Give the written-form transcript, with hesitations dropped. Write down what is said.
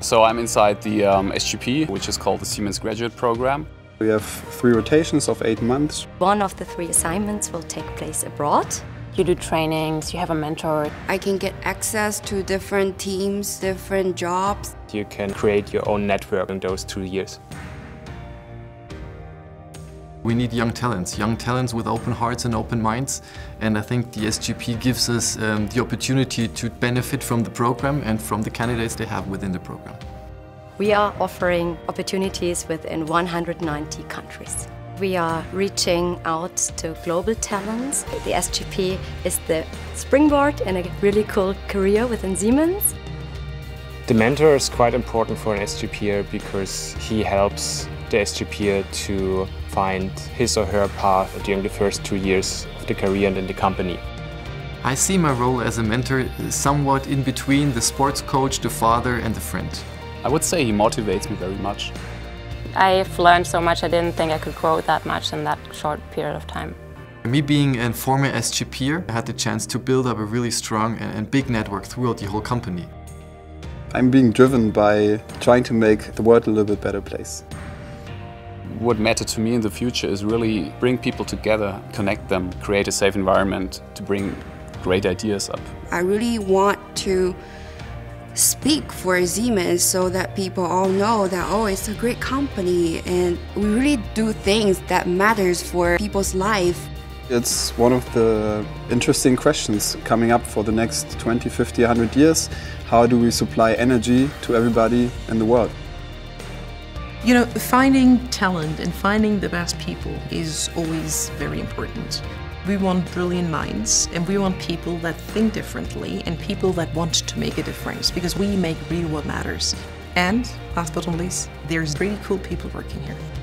So I'm inside the SGP, which is called the Siemens Graduate Program. We have 3 rotations of 8 months. One of the 3 assignments will take place abroad. You do trainings, you have a mentor. I can get access to different teams, different jobs. You can create your own network in those 2 years. We need young talents with open hearts and open minds. And I think the SGP gives us the opportunity to benefit from the program and from the candidates they have within the program. We are offering opportunities within 190 countries. We are reaching out to global talents. The SGP is the springboard in a really cool career within Siemens. The mentor is quite important for an SGPer because he helps the SGPer to find his or her path during the first 2 years of the career and in the company. I see my role as a mentor somewhat in between the sports coach, the father and the friend. I would say he motivates me very much. I've learned so much, I didn't think I could grow that much in that short period of time. Me being a former SGPer, I had the chance to build up a really strong and big network throughout the whole company. I'm being driven by trying to make the world a little bit better place. What matters to me in the future is really bring people together, connect them, create a safe environment to bring great ideas up. I really want to speak for Siemens so that people all know that, oh, it's a great company and we really do things that matters for people's life. It's one of the interesting questions coming up for the next 20, 50, 100 years. How do we supply energy to everybody in the world? You know, finding talent and finding the best people is always very important. We want brilliant minds and we want people that think differently and people that want to make a difference because we make really what matters. And last but not least, there's really cool people working here.